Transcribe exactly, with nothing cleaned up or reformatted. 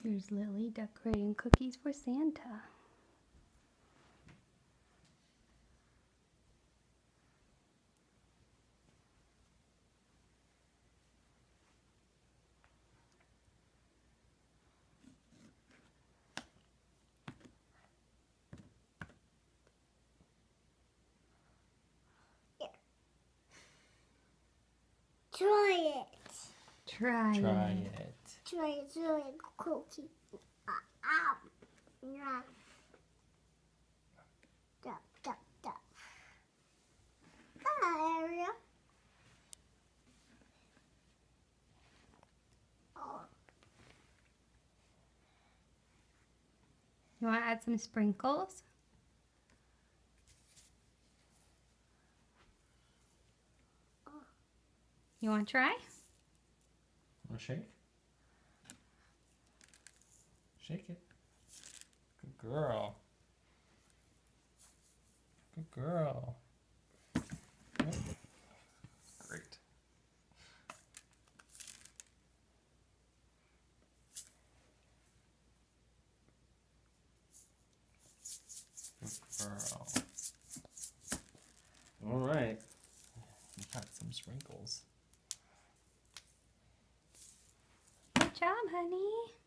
Here's Lily decorating cookies for Santa. Try it. Try, Try it. it. Try it. Try it. Cookie. Uh, ow. Yeah. Duck, duck, duck. Ah, area. Oh. You want to add some sprinkles? You want to try? Want to shake? Shake it. Good girl. Good girl. Yep. Great. Good girl. All right. You got some sprinkles. Good job, honey.